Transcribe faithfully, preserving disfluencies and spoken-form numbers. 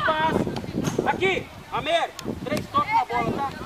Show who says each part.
Speaker 1: passe. Aqui, Amer, três toques na bola, tá?